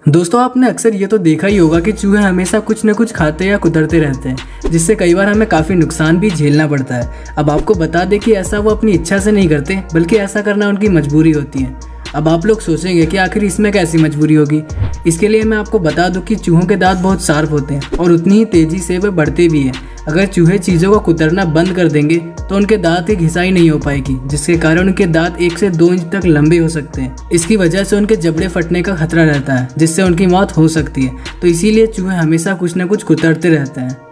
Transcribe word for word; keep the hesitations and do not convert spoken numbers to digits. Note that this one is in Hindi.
दोस्तों आपने अक्सर ये तो देखा ही होगा कि चूहे हमेशा कुछ न कुछ खाते या कुतरते रहते हैं, जिससे कई बार हमें काफ़ी नुकसान भी झेलना पड़ता है। अब आपको बता दें कि ऐसा वो अपनी इच्छा से नहीं करते, बल्कि ऐसा करना उनकी मजबूरी होती है। अब आप लोग सोचेंगे कि आखिर इसमें कैसी मजबूरी होगी। इसके लिए मैं आपको बता दूं कि चूहों के दांत बहुत शार्प होते हैं और उतनी ही तेज़ी से वे बढ़ते भी हैं। अगर चूहे चीज़ों को कुतरना बंद कर देंगे तो उनके दांत की घिसाई नहीं हो पाएगी, जिसके कारण उनके दांत एक से दो इंच तक लंबे हो सकते हैं। इसकी वजह से उनके जबड़े फटने का खतरा रहता है, जिससे उनकी मौत हो सकती है। तो इसीलिए चूहे हमेशा कुछ न कुछ कुतरते रहते हैं।